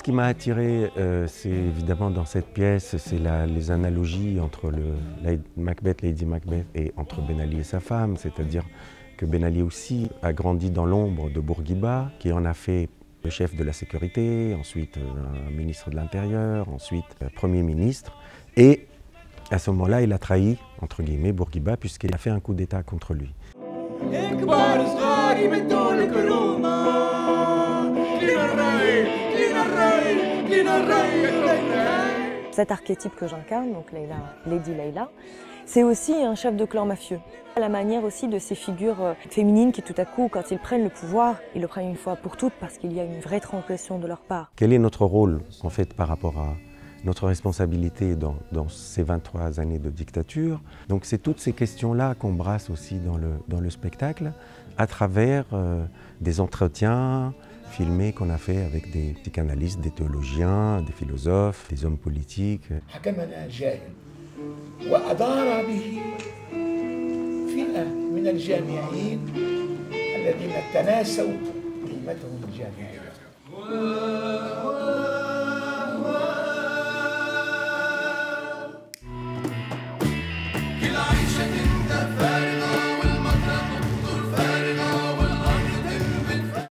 qui m'a attiré, c'est évidemment dans cette pièce, c'est les analogies entre Lady Macbeth et entre Ben Ali et sa femme, c'est-à-dire que Ben Ali aussi a grandi dans l'ombre de Bourguiba, qui en a fait le chef de la sécurité, ensuite un ministre de l'Intérieur, ensuite Premier ministre. Et à ce moment-là, il a trahi, entre guillemets, Bourguiba, puisqu'il a fait un coup d'État contre lui. Cet archétype que j'incarne, donc Lady Layla, c'est aussi un chef de clan mafieux. À la manière aussi de ces figures féminines qui tout à coup, quand ils prennent le pouvoir, ils le prennent une fois pour toutes parce qu'il y a une vraie transgression de leur part. Quel est notre rôle, en fait, par rapport à notre responsabilité dans ces 23 années de dictature? Donc c'est toutes ces questions-là qu'on brasse aussi dans le spectacle, à travers des entretiens filmés qu'on a fait avec des psychanalystes, des théologiens, des philosophes, des hommes politiques. وأدار به فئة من الجامعين الذين تناسوا قيمتهم الجامعية.